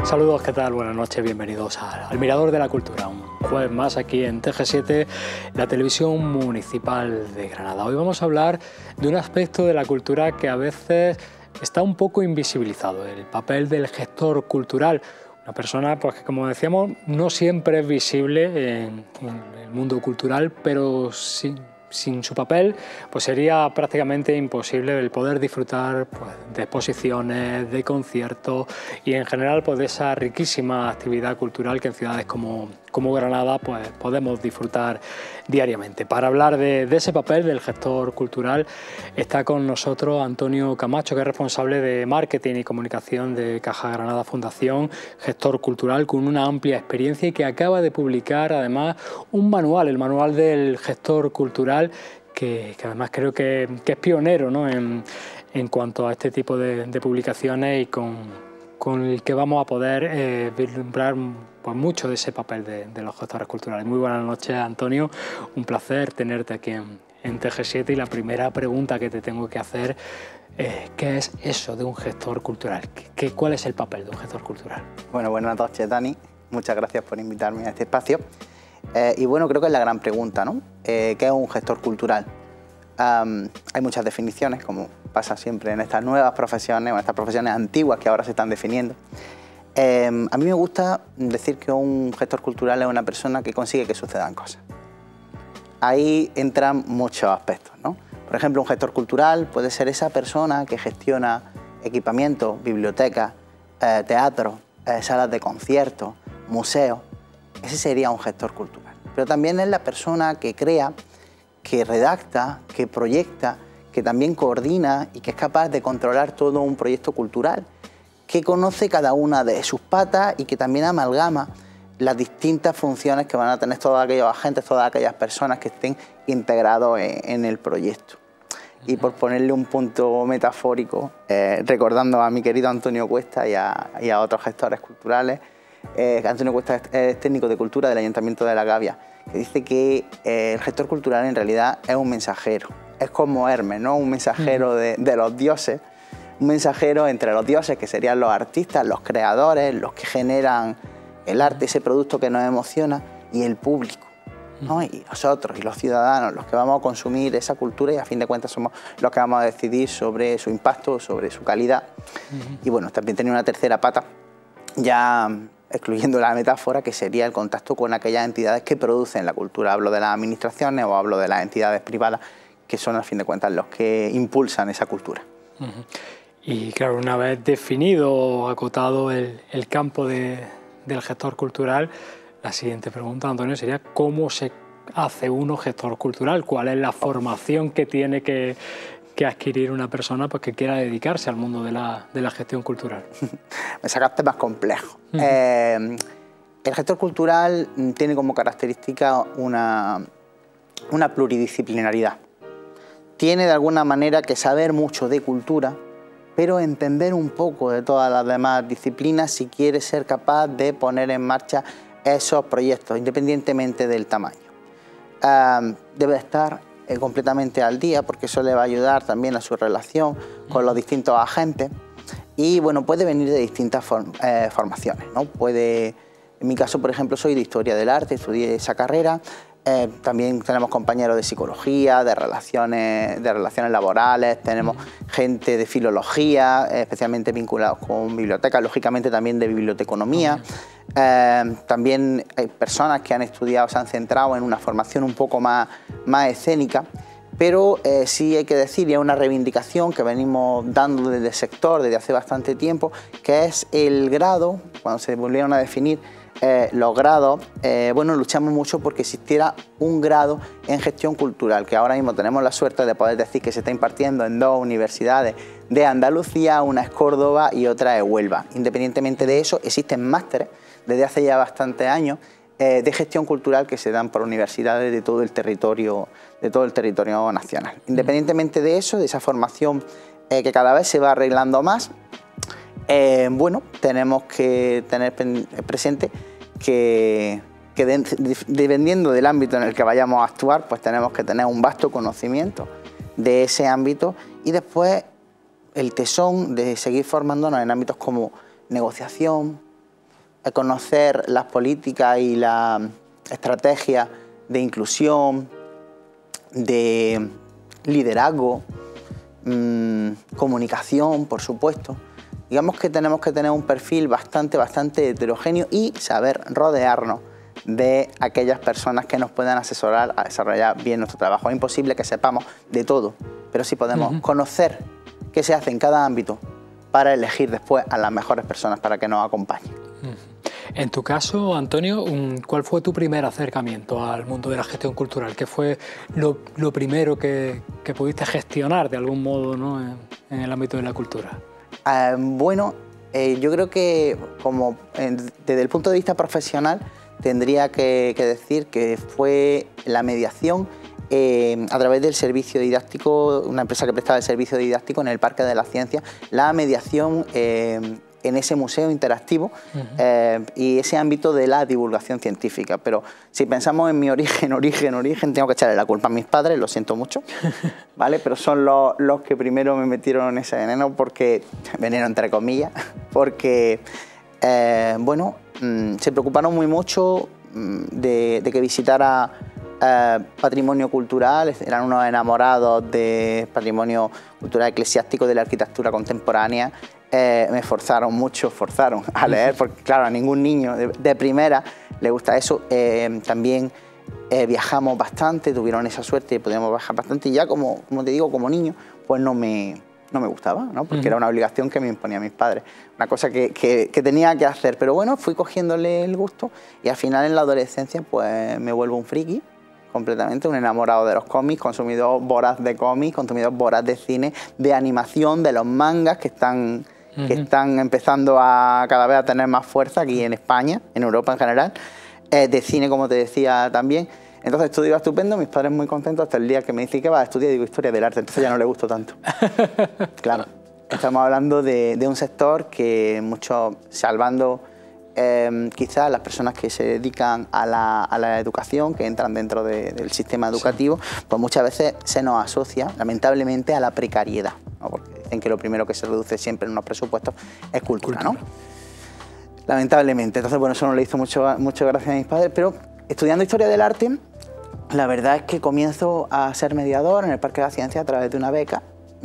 Saludos, ¿qué tal? Buenas noches, bienvenidos al Mirador de la Cultura. Un jueves más aquí en TG7, la televisión municipal de Granada. Hoy vamos a hablar de un aspecto de la cultura que a veces está un poco invisibilizado, el papel del gestor cultural. Una persona pues, que, como decíamos, no siempre es visible en el mundo cultural, pero sin su papel pues sería prácticamente imposible el poder disfrutar pues, de exposiciones, de conciertos y en general pues, de esa riquísima actividad cultural que en ciudades como Granada pues, podemos disfrutar diariamente. Para hablar de ese papel del gestor cultural está con nosotros Antonio Camacho, que es responsable de marketing y comunicación de Caja Granada Fundación, gestor cultural con una amplia experiencia y que acaba de publicar además un manual, el manual del gestor cultural, que además creo que es pionero, ¿no? en cuanto a este tipo de publicaciones y con el que vamos a poder vislumbrar pues, mucho de ese papel de los gestores culturales. Muy buenas noches, Antonio, un placer tenerte aquí en TG7 y la primera pregunta que te tengo que hacer ¿qué es eso de un gestor cultural? ¿Cuál es el papel de un gestor cultural? Bueno, buenas noches, Dani. Muchas gracias por invitarme a este espacio. Y bueno, creo que es la gran pregunta, ¿no? ¿Qué es un gestor cultural? Hay muchas definiciones, como pasa siempre en estas nuevas profesiones o en estas profesiones antiguas que ahora se están definiendo. A mí me gusta decir que un gestor cultural es una persona que consigue que sucedan cosas. Ahí entran muchos aspectos, ¿no? Por ejemplo, un gestor cultural puede ser esa persona que gestiona equipamientos, bibliotecas, teatros, salas de conciertos, museos. Ese sería un gestor cultural. Pero también es la persona que crea, que redacta, que proyecta, que también coordina y que es capaz de controlar todo un proyecto cultural, que conoce cada una de sus patas y que también amalgama las distintas funciones que van a tener todos aquellos agentes, todas aquellas personas que estén integrados en el proyecto. Y por ponerle un punto metafórico, recordando a mi querido Antonio Cuesta y a otros gestores culturales, Antonio Cuesta es técnico de cultura del Ayuntamiento de La Gavia, que dice que el gestor cultural en realidad es un mensajero. Es como Hermes, ¿no? Un mensajero de los dioses, un mensajero entre los dioses, que serían los artistas, los creadores, los que generan el arte, ese producto que nos emociona, y el público, ¿no? Y nosotros y los ciudadanos, los que vamos a consumir esa cultura y a fin de cuentas somos los que vamos a decidir sobre su impacto, sobre su calidad. Y bueno, también tiene una tercera pata, ya excluyendo la metáfora, que sería el contacto con aquellas entidades que producen la cultura. Hablo de las administraciones o hablo de las entidades privadas, que son, a fin de cuentas, los que impulsan esa cultura. Y claro, una vez definido, acotado el campo del gestor cultural, la siguiente pregunta, Antonio, sería ¿cómo se hace uno gestor cultural? ¿Cuál es la formación que tiene que adquirir una persona pues, que quiera dedicarse al mundo de la gestión cultural? Me sacaste más complejo. El gestor cultural tiene como característica una pluridisciplinaridad. Tiene de alguna manera que saber mucho de cultura, pero entender un poco de todas las demás disciplinas si quiere ser capaz de poner en marcha esos proyectos, independientemente del tamaño. Debe estar completamente al día, porque eso le va a ayudar también a su relación con los distintos agentes. Y bueno, puede venir de distintas formaciones, ¿no? En mi caso, por ejemplo, soy de Historia del Arte, estudié esa carrera. También tenemos compañeros de psicología, de relaciones laborales, tenemos gente de filología, especialmente vinculados con bibliotecas, lógicamente también de biblioteconomía. También hay personas que han estudiado, se han centrado en una formación un poco más escénica, pero sí hay que decir, y es una reivindicación que venimos dando desde el sector desde hace bastante tiempo, que es el grado, cuando se volvieron a definir los grados, bueno, luchamos mucho porque existiera un grado en gestión cultural, que ahora mismo tenemos la suerte de poder decir que se está impartiendo en dos universidades de Andalucía, una es Córdoba y otra es Huelva. Independientemente de eso, existen másteres desde hace ya bastantes años de gestión cultural que se dan por universidades de todo el territorio nacional. Independientemente de eso, de esa formación que cada vez se va arreglando más, bueno, tenemos que tener presente que dependiendo del ámbito en el que vayamos a actuar, pues tenemos que tener un vasto conocimiento de ese ámbito y después el tesón de seguir formándonos en ámbitos como negociación, conocer las políticas y la estrategia de inclusión, de liderazgo, comunicación, por supuesto. Digamos que tenemos que tener un perfil bastante heterogéneo y saber rodearnos de aquellas personas que nos puedan asesorar a desarrollar bien nuestro trabajo. Es imposible que sepamos de todo, pero sí podemos conocer qué se hace en cada ámbito para elegir después a las mejores personas para que nos acompañen. En tu caso, Antonio, ¿cuál fue tu primer acercamiento al mundo de la gestión cultural? ¿Qué fue lo primero que pudiste gestionar de algún modo, ¿no?, en el ámbito de la cultura? Yo creo que desde el punto de vista profesional tendría que decir que fue la mediación a través del servicio didáctico, una empresa que prestaba el servicio didáctico en el Parque de la Ciencia, la mediación en ese museo interactivo y ese ámbito de la divulgación científica. Pero si pensamos en mi origen, tengo que echarle la culpa a mis padres, lo siento mucho, ¿vale? Pero son los que primero me metieron en ese veneno, veneno entre comillas, porque, se preocuparon muy mucho de que visitara patrimonio cultural, eran unos enamorados de patrimonio cultural eclesiástico, de la arquitectura contemporánea. Me forzaron a leer, porque claro, a ningún niño de primera le gusta eso. También viajamos bastante, tuvieron esa suerte y podíamos viajar bastante, y ya como te digo, como niño, pues no me gustaba, ¿no? Porque era una obligación que me imponía mis padres, una cosa que tenía que hacer. Pero bueno, fui cogiéndole el gusto y al final en la adolescencia pues me vuelvo un friki completamente, un enamorado de los cómics, consumidor voraz de cómics, consumidor voraz de cine, de animación, de los mangas que están empezando cada vez a tener más fuerza aquí en España, en Europa en general, de cine, como te decía también. Entonces todo iba estupendo, mis padres muy contentos, hasta el día que me dicen que vas a estudiar, digo, historia del arte, entonces ya no le gustó tanto. Claro, estamos hablando de un sector que mucho, salvando quizás las personas que se dedican a la educación, que entran dentro del sistema educativo, pues muchas veces se nos asocia, lamentablemente, a la precariedad, ¿no? Porque dicen que lo primero que se reduce siempre en unos presupuestos es cultura, ¿no? Lamentablemente. Entonces, bueno, eso no le hizo mucho gracia a mis padres, pero estudiando Historia del Arte, la verdad es que comienzo a ser mediador en el Parque de la Ciencia a través de una beca.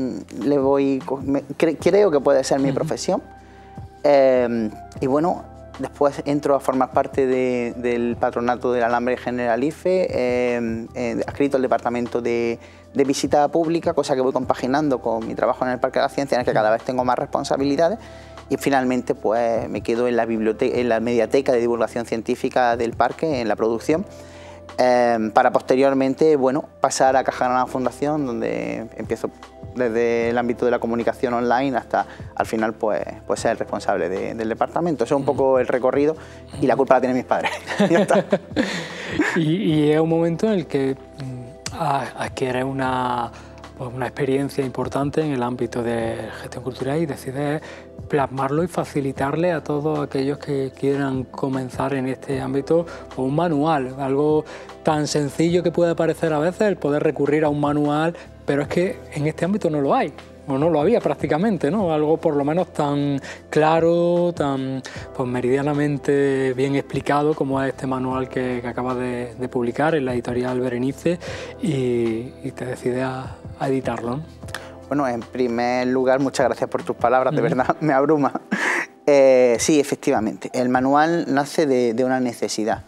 Creo que puede ser mi profesión. Y bueno, después entro a formar parte del patronato del Alambre General IFE, adscrito al departamento de visita pública, cosa que voy compaginando con mi trabajo en el Parque de la Ciencia, en el que cada vez tengo más responsabilidades. Y finalmente pues me quedo en la biblioteca, en la mediateca de divulgación científica del parque, en la producción, para posteriormente, bueno, pasar a Caja Granada Fundación, donde empiezo desde el ámbito de la comunicación online hasta al final pues ser el responsable del departamento. Eso es un poco el recorrido y la culpa la tienen mis padres. Ya está. Y es un momento en el que adquieres una experiencia importante en el ámbito de gestión cultural y decides plasmarlo y facilitarle a todos aquellos que quieran comenzar en este ámbito un manual, algo tan sencillo que puede parecer a veces el poder recurrir a un manual, pero es que en este ámbito no lo hay, o no lo había prácticamente, ¿no? Algo por lo menos tan claro, tan pues, meridianamente bien explicado como es este manual que acabas de publicar en la editorial Berenice y te decides a editarlo, ¿no? Bueno, en primer lugar, muchas gracias por tus palabras, de verdad me abruma. Sí, efectivamente, el manual nace de una necesidad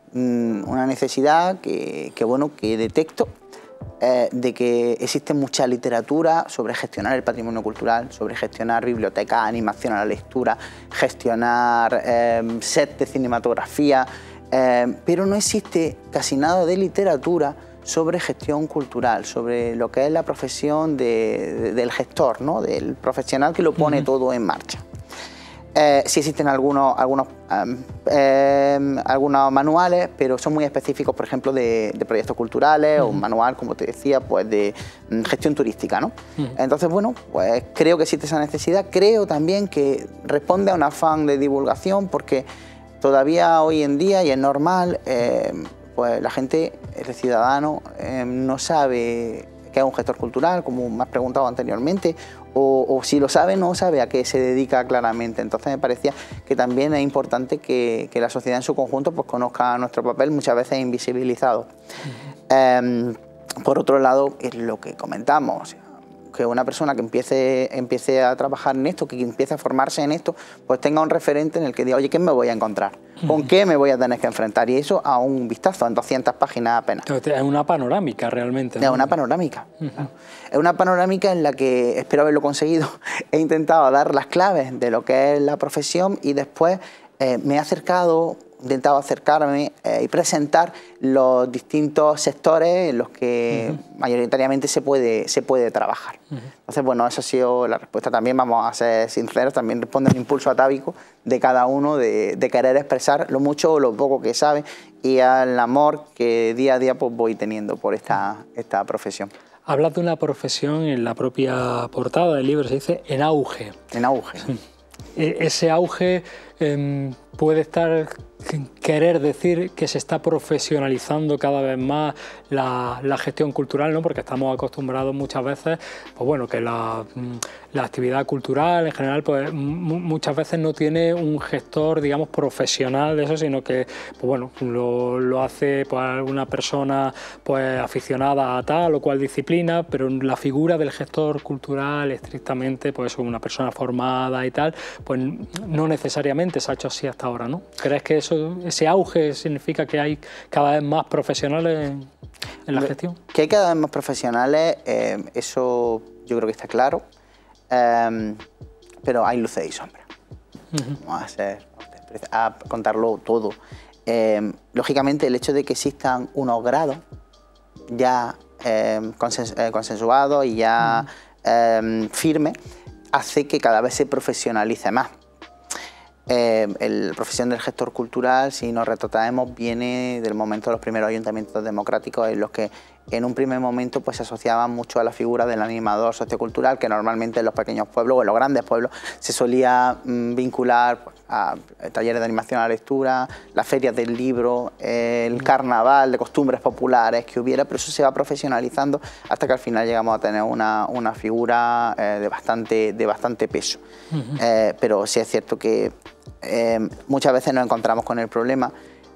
que detecto, de que existe mucha literatura sobre gestionar el patrimonio cultural, sobre gestionar bibliotecas, animación a la lectura, gestionar sets de cinematografía, pero no existe casi nada de literatura sobre gestión cultural, sobre lo que es la profesión del gestor, ¿no? Del profesional que lo pone todo en marcha. Sí existen algunos manuales, pero son muy específicos, por ejemplo, de proyectos culturales, o un manual, como te decía, pues de gestión turística, ¿no? Entonces, bueno, pues creo que existe esa necesidad. Creo también que responde a un afán de divulgación, porque todavía hoy en día, y es normal, pues la gente, el ciudadano, no sabe qué es un gestor cultural, como me has preguntado anteriormente, o si lo sabe, no sabe a qué se dedica claramente. Entonces me parecía que también es importante que la sociedad en su conjunto pues conozca nuestro papel, muchas veces invisibilizado. Por otro lado, es lo que comentamos, que una persona que empiece a trabajar en esto, que empiece a formarse en esto, pues tenga un referente en el que diga, oye, ¿qué me voy a encontrar? ¿Con qué me voy a tener que enfrentar? Y eso a un vistazo, en 200 páginas apenas. Es una panorámica realmente, ¿no? Es una panorámica. Claro. Es una panorámica en la que espero haberlo conseguido. He intentado dar las claves de lo que es la profesión y después me he intentado acercarme y presentar los distintos sectores en los que mayoritariamente se puede trabajar. Entonces, bueno, esa ha sido la respuesta. También vamos a ser sinceros, también responde al impulso atávico de cada uno de querer expresar lo mucho o lo poco que sabe y al amor que día a día pues, voy teniendo por esta profesión. Hablas de una profesión, en la propia portada del libro se dice en auge. En auge. Ese auge puede querer decir que se está profesionalizando cada vez más la gestión cultural, ¿no? Porque estamos acostumbrados muchas veces, pues bueno, que la actividad cultural en general, pues muchas veces no tiene un gestor, digamos, profesional de eso, sino que, pues bueno, lo hace pues alguna persona pues aficionada a tal o cual disciplina, pero la figura del gestor cultural estrictamente, pues es una persona formada y tal, pues no necesariamente se ha hecho así hasta ahora, ¿no? ¿Crees que ese auge significa que hay cada vez más profesionales en la gestión? Que hay cada vez más profesionales, eso yo creo que está claro, pero hay luces y sombras. Vamos a contarlo todo. Lógicamente, el hecho de que existan unos grados ya consensuados y ya firmes hace que cada vez se profesionalice más. La profesión del gestor cultural, si nos retrotraemos, viene del momento de los primeros ayuntamientos democráticos en los que en un primer momento pues, se asociaban mucho a la figura del animador sociocultural, que normalmente en los pequeños pueblos o en los grandes pueblos se solía vincular pues, a talleres de animación a la lectura, las ferias del libro, el carnaval de costumbres populares que hubiera, pero eso se va profesionalizando hasta que al final llegamos a tener una figura de bastante peso. Pero sí es cierto que muchas veces nos encontramos con el problema,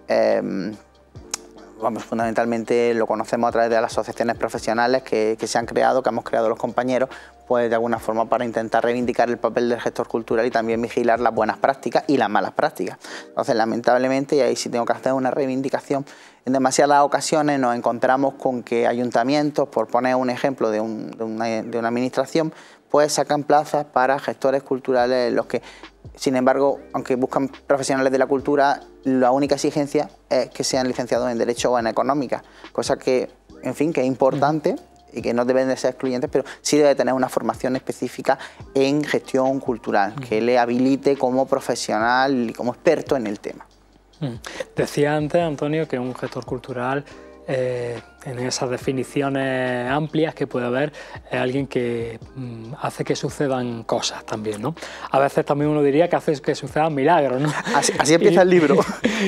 fundamentalmente lo conocemos a través de las asociaciones profesionales que se han creado, que hemos creado los compañeros, pues de alguna forma para intentar reivindicar el papel del gestor cultural y también vigilar las buenas prácticas y las malas prácticas. Entonces, lamentablemente, y ahí sí tengo que hacer una reivindicación, en demasiadas ocasiones nos encontramos con que ayuntamientos, por poner un ejemplo de una administración, pues sacan plazas para gestores culturales en los que, sin embargo, aunque buscan profesionales de la cultura, la única exigencia es que sean licenciados en Derecho o en Económica, cosa que, en fin, que es importante y que no deben de ser excluyentes, pero sí debe tener una formación específica en gestión cultural, que le habilite como profesional y como experto en el tema. Decía antes, Antonio, que un gestor cultural, en esas definiciones amplias que puede haber, es alguien que hace que sucedan cosas también, ¿no? A veces también uno diría que hace que sucedan milagros, ¿no? Así empieza el libro.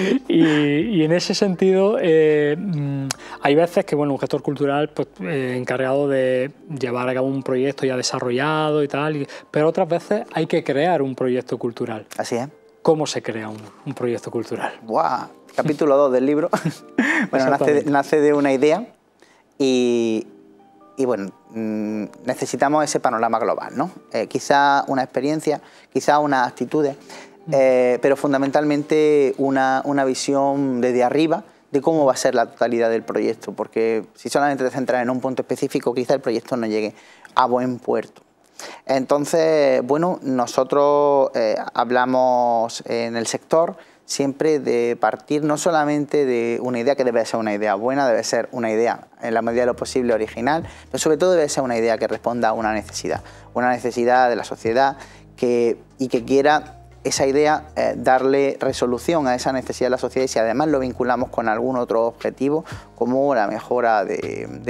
Y en ese sentido, hay veces que, bueno, un gestor cultural pues, encargado de llevar a cabo un proyecto ya desarrollado y tal, pero otras veces hay que crear un proyecto cultural. Así es. ¿Cómo se crea un proyecto cultural? ¡Buah! Capítulo 2 del libro. Bueno, nace de una idea y bueno, necesitamos ese panorama global, ¿no? Quizá una experiencia, quizá unas actitudes, pero fundamentalmente una visión desde arriba de cómo va a ser la totalidad del proyecto, porque si solamente te centras en un punto específico, quizá el proyecto no llegue a buen puerto. Entonces, bueno, nosotros hablamos en el sector siempre de partir no solamente de una idea que debe ser una idea buena, debe ser una idea en la medida de lo posible original, pero sobre todo debe ser una idea que responda a una necesidad de la sociedad y que quiera esa idea darle resolución a esa necesidad de la sociedad y si además lo vinculamos con algún otro objetivo como la mejora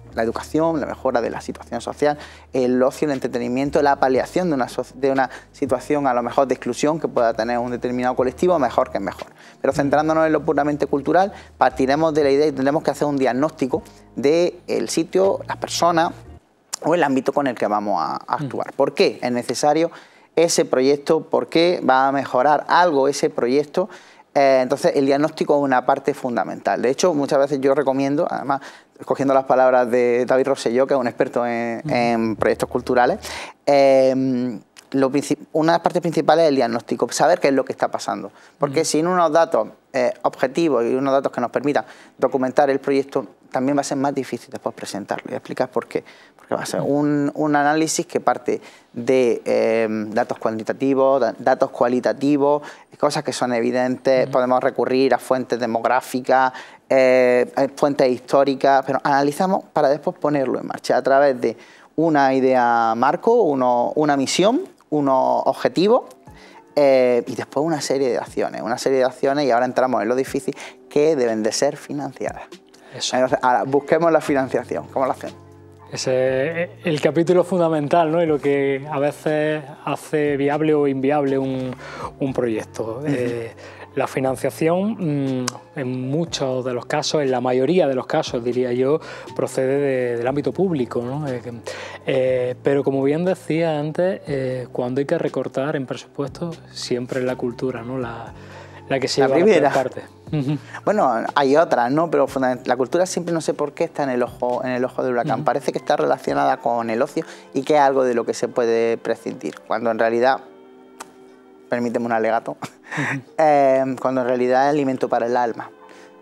la educación, la mejora de la situación social, el ocio, el entretenimiento, la paliación de una situación a lo mejor de exclusión que pueda tener un determinado colectivo, mejor que mejor. Pero centrándonos en lo puramente cultural, partiremos de la idea y tendremos que hacer un diagnóstico del sitio, las personas o el ámbito con el que vamos a actuar. ¿Por qué es necesario ese proyecto? ¿Por qué va a mejorar algo ese proyecto? Entonces, el diagnóstico es una parte fundamental. De hecho, muchas veces yo recomiendo, además, cogiendo las palabras de David Rosselló, que es un experto en proyectos culturales, una de las partes principales es el diagnóstico, saber qué es lo que está pasando. Porque sin unos datos objetivos y unos datos que nos permitan documentar el proyecto, también va a ser más difícil después presentarlo. Y explicar por qué. Porque va a ser un análisis que parte de datos cuantitativos, datos cualitativos, cosas que son evidentes. Podemos recurrir a fuentes demográficas, fuentes históricas, pero analizamos para después ponerlo en marcha a través de una idea marco, una misión, unos objetivos y después una serie de acciones, y ahora entramos en lo difícil, que deben de ser financiadas. Eso. Entonces, ahora busquemos la financiación. ¿Cómo lo hacemos? Ese es el capítulo fundamental, ¿no? Y lo que a veces hace viable o inviable un proyecto. La financiación, en muchos de los casos, en la mayoría de los casos, diría yo, procede del ámbito público, ¿no? Pero como bien decía antes, cuando hay que recortar en presupuesto, siempre es la cultura, ¿no? La que se lleva la peor parte. Bueno, hay otras, ¿no? Pero la cultura siempre, no sé por qué, está en el ojo del huracán. Parece que está relacionada con el ocio y que es algo de lo que se puede prescindir, cuando en realidad, permíteme un alegato, cuando en realidad es alimento para el alma.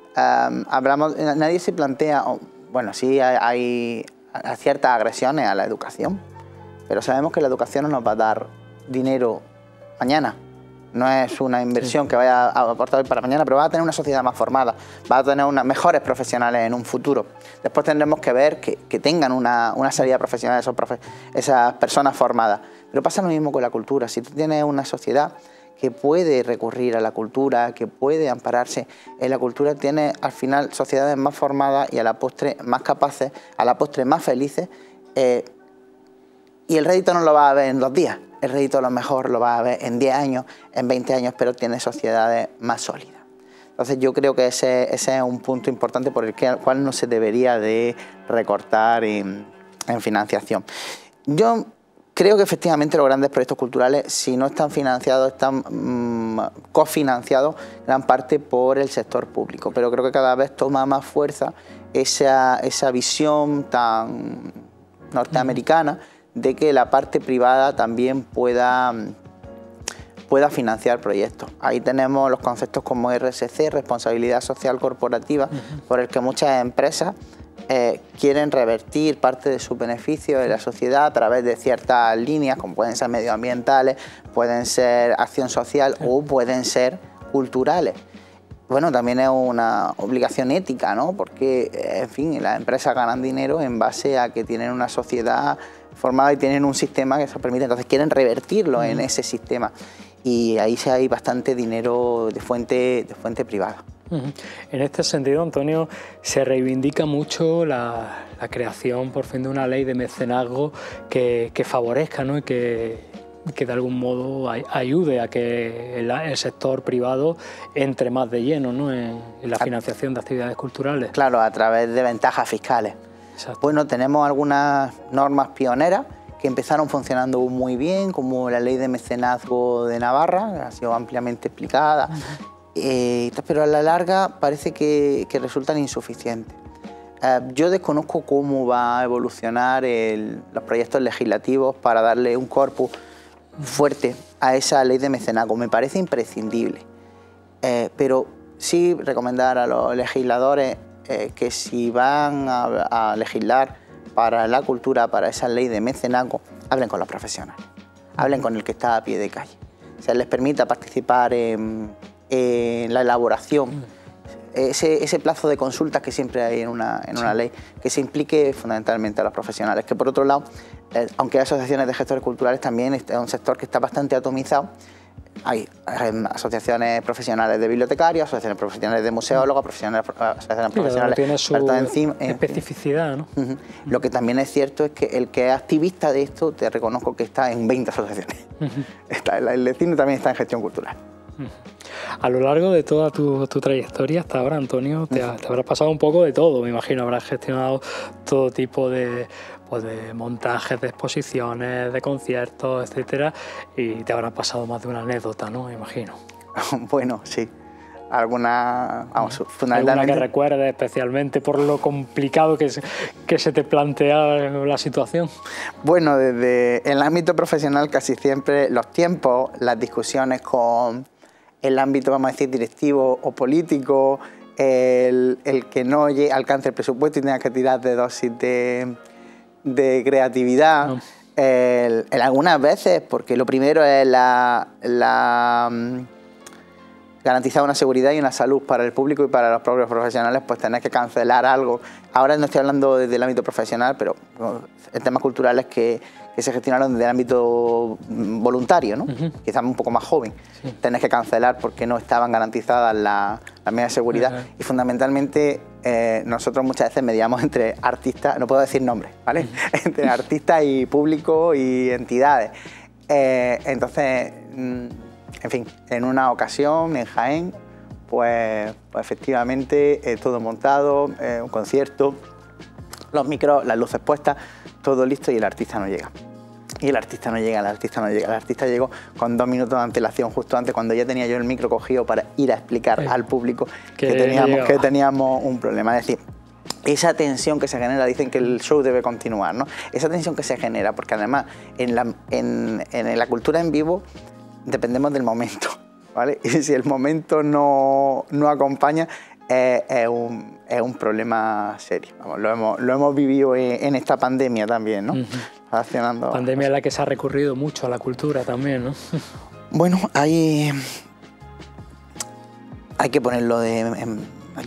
Nadie se plantea, bueno, sí hay ciertas agresiones a la educación, pero sabemos que la educación no nos va a dar dinero mañana. No es una inversión que vaya a aportar hoy para mañana, pero va a tener una sociedad más formada, va a tener mejores profesionales en un futuro. Después tendremos que ver que tengan una salida profesional esas personas formadas. Pero pasa lo mismo con la cultura. Si tú tienes una sociedad que puede recurrir a la cultura, que puede ampararse en la cultura, tiene al final sociedades más formadas y a la postre más capaces, a la postre más felices, y el rédito no lo va a ver en 2 días. El rédito a lo mejor lo va a ver en 10 años, en 20 años, pero tiene sociedades más sólidas. Entonces yo creo que ese es un punto importante por el cual no se debería de recortar en financiación. Yo creo que efectivamente los grandes proyectos culturales, si no están financiados, están cofinanciados gran parte por el sector público, pero creo que cada vez toma más fuerza esa visión tan norteamericana de que la parte privada también pueda financiar proyectos. Ahí tenemos los conceptos como RSC, responsabilidad social corporativa, por el que muchas empresas quieren revertir parte de sus beneficios en la sociedad a través de ciertas líneas, como pueden ser medioambientales, pueden ser acción social o pueden ser culturales. Bueno, también es una obligación ética, ¿no? Porque, en fin, las empresas ganan dinero en base a que tienen una sociedad formada y tienen un sistema que eso permite, entonces quieren revertirlo en ese sistema. Y ahí sí hay bastante dinero de fuente privada. En este sentido, Antonio, se reivindica mucho la creación por fin de una ley de mecenazgo que favorezca, ¿no? y que de algún modo ayude a que el sector privado entre más de lleno, ¿no? en la financiación de actividades culturales. Claro, a través de ventajas fiscales. Exacto. Bueno, tenemos algunas normas pioneras que empezaron funcionando muy bien, como la ley de mecenazgo de Navarra, que ha sido ampliamente explicada, pero a la larga parece que resultan insuficientes. Yo desconozco cómo va a evolucionar los proyectos legislativos para darle un corpus fuerte a esa ley de mecenazgo. Me parece imprescindible, pero sí recomendar a los legisladores que si van a legislar para la cultura, para esa ley de mecenazgo, hablen con los profesionales, hablen con el que está a pie de calle. Se les permita participar en la elaboración, ese plazo de consultas que siempre hay en una ley, que se implique fundamentalmente a los profesionales, que por otro lado, aunque hay asociaciones de gestores culturales, también es un sector que está bastante atomizado, Hay asociaciones profesionales de bibliotecarios, asociaciones profesionales de museólogos, asociaciones profesionales... Tiene su especificidad, ¿no? Lo que también es cierto es que el que es activista de esto, te reconozco que está en 20 asociaciones. El destino también está en gestión cultural. A lo largo de toda tu trayectoria hasta ahora, Antonio, te habrás pasado un poco de todo, me imagino. Habrás gestionado todo tipo de montajes, de exposiciones, de conciertos, etcétera, y te habrá pasado más de una anécdota, ¿no? Me imagino. Bueno, sí. Alguna que recuerdes especialmente por lo complicado que se te plantea la situación. Bueno, desde el ámbito profesional casi siempre los tiempos, las discusiones con el ámbito, vamos a decir, directivo o político, el que no alcance el presupuesto y tenga que tirar de dosis de creatividad. No. Algunas veces, porque lo primero es garantizar una seguridad y una salud para el público y para los propios profesionales, pues tener que cancelar algo. Ahora no estoy hablando desde el ámbito profesional, pero en temas culturales que se gestionaron desde el ámbito voluntario, ¿no? Quizás un poco más joven. Sí. Tener que cancelar porque no estaban garantizadas las medidas de seguridad. Y fundamentalmente nosotros muchas veces mediamos entre artistas, no puedo decir nombres, ¿vale? Entre artistas y público y entidades. Entonces... En fin, en una ocasión en Jaén, pues efectivamente todo montado, un concierto, los micros, las luces puestas, todo listo y el artista no llega. Y el artista no llega. El artista llegó con 2 minutos de antelación, justo antes, cuando ya tenía yo el micro cogido para ir a explicar al público que teníamos un problema. Es decir, esa tensión que se genera, dicen que el show debe continuar, ¿no? Esa tensión que se genera, porque además en la cultura en vivo dependemos del momento, ¿vale? Y si el momento no acompaña, es un problema serio. Vamos, lo hemos vivido en esta pandemia también, ¿no? Pandemia en la que se ha recurrido mucho a la cultura también, ¿no? Bueno, hay que ponerlo en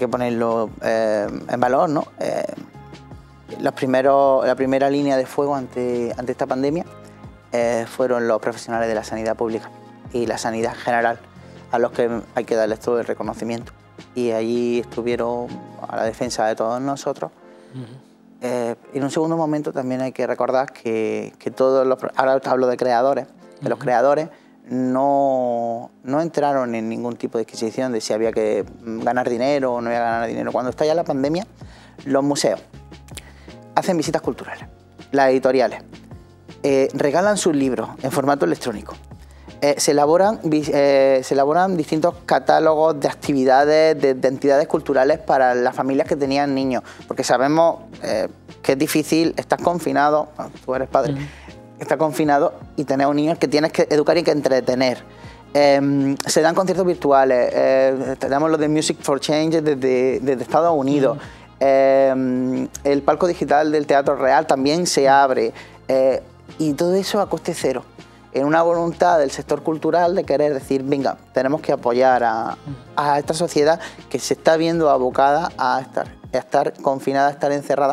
valor, ¿no? La primera línea de fuego ante esta pandemia fueron los profesionales de la sanidad pública y la sanidad general, a los que hay que darles todo el reconocimiento. Y allí estuvieron a la defensa de todos nosotros. En un segundo momento también hay que recordar que todos los... Ahora hablo de creadores, de los creadores no entraron en ningún tipo de adquisición de si había que ganar dinero o no había que ganar dinero. Cuando está ya la pandemia, los museos hacen visitas culturales, las editoriales regalan sus libros en formato electrónico. Se elaboran distintos catálogos de actividades de entidades culturales para las familias que tenían niños, porque sabemos que es difícil, estás confinado, tú eres padre, estás confinado y tenés un niño que tienes que educar y que entretener. Se dan conciertos virtuales, tenemos lo de Music for Change desde Estados Unidos, el palco digital del Teatro Real también se abre, y todo eso a coste cero, en una voluntad del sector cultural de querer decir, venga, tenemos que apoyar a esta sociedad que se está viendo abocada a estar confinada, a estar encerrada,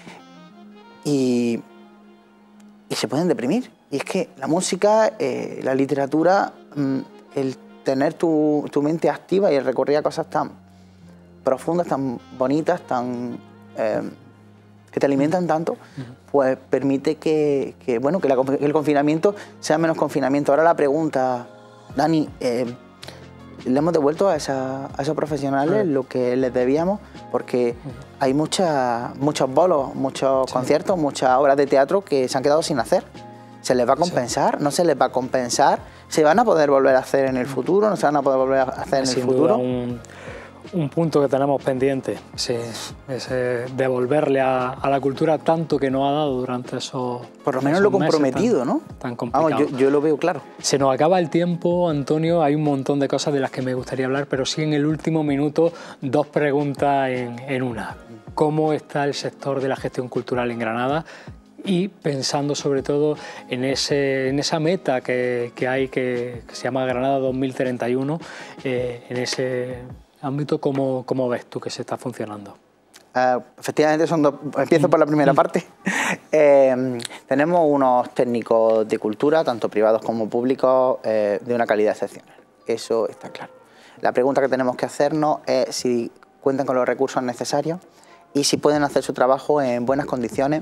y se pueden deprimir. Y es que la música, la literatura, el tener tu mente activa y el recorrer a cosas tan profundas, tan bonitas, que te alimentan tanto, pues permite que el confinamiento sea menos confinamiento. Ahora la pregunta, Dani, ¿le hemos devuelto a esos profesionales lo que les debíamos? Porque hay muchos bolos, muchos conciertos, muchas obras de teatro que se han quedado sin hacer. ¿Se les va a compensar? ¿No se les va a compensar? ¿Se van a poder volver a hacer en el futuro? ¿No se van a poder volver a hacer en el futuro? Un punto que tenemos pendiente es devolverle a la cultura tanto que nos ha dado durante esos por lo menos lo comprometido, ¿no? Tan complicado. Vamos, yo lo veo claro. Se nos acaba el tiempo, Antonio, hay un montón de cosas de las que me gustaría hablar, pero sí en el último minuto 2 preguntas en una. ¿Cómo está el sector de la gestión cultural en Granada? Y pensando sobre todo en esa meta que hay que se llama Granada 2031, en ese ámbito, ¿cómo ves tú que se está funcionando? Efectivamente, empiezo por la primera parte. Tenemos unos técnicos de cultura, tanto privados como públicos, de una calidad excepcional. Eso está claro. La pregunta que tenemos que hacernos es si cuentan con los recursos necesarios y si pueden hacer su trabajo en buenas condiciones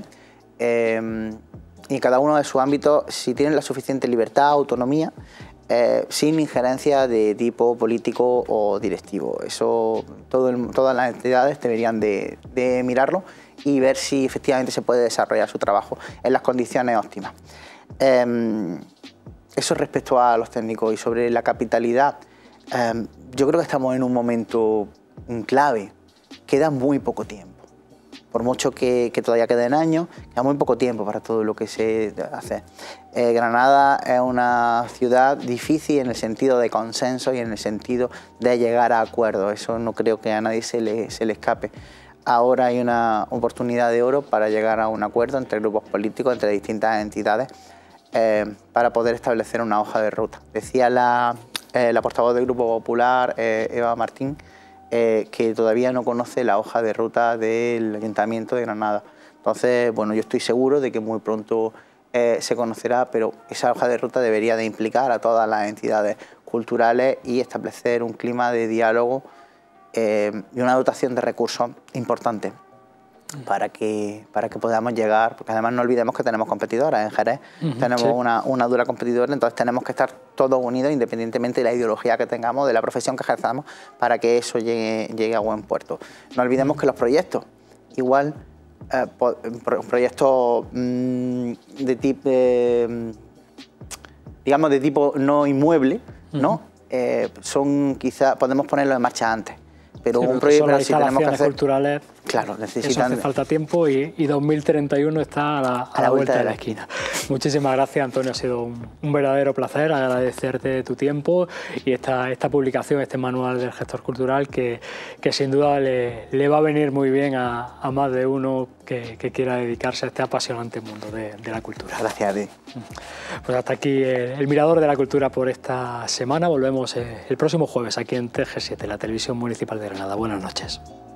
y cada uno de sus ámbitos, si tienen la suficiente libertad, autonomía, sin injerencia de tipo político o directivo. Eso todas las entidades deberían de mirarlo y ver si efectivamente se puede desarrollar su trabajo en las condiciones óptimas. Eso respecto a los técnicos. Y sobre la capitalidad, yo creo que estamos en un momento clave. Queda muy poco tiempo. Por mucho que todavía queden años, queda muy poco tiempo para todo lo que se hace. Granada es una ciudad difícil en el sentido de consenso y en el sentido de llegar a acuerdos. Eso no creo que a nadie se le escape. Ahora hay una oportunidad de oro para llegar a un acuerdo entre grupos políticos, entre distintas entidades, para poder establecer una hoja de ruta. Decía la portavoz del Grupo Popular, Eva Martín, que todavía no conoce la hoja de ruta del Ayuntamiento de Granada. Entonces, bueno, yo estoy seguro de que muy pronto se conocerá, pero esa hoja de ruta debería de implicar a todas las entidades culturales y establecer un clima de diálogo y una dotación de recursos importante para que podamos llegar, porque además no olvidemos que tenemos competidoras en Jerez, tenemos sí. una dura competidora, entonces tenemos que estar todos unidos independientemente de la ideología que tengamos, de la profesión que ejerzamos, para que eso llegue a buen puerto. No olvidemos que los proyectos, igual, proyectos de tipo, digamos, de tipo no inmueble, ¿no? Son quizás, podemos ponerlo en marcha antes. Pero sí, un proyecto las si tenemos que hacer culturales, claro, necesitan... eso hace falta tiempo y 2031 está a la vuelta de la esquina. Muchísimas gracias, Antonio, ha sido un verdadero placer agradecerte tu tiempo y esta publicación, este manual del gestor cultural que sin duda le va a venir muy bien a más de uno que quiera dedicarse a este apasionante mundo de la cultura. Gracias a ti. Pues hasta aquí el Mirador de la Cultura por esta semana. Volvemos el próximo jueves aquí en TG7, la televisión municipal de Granada. Buenas noches.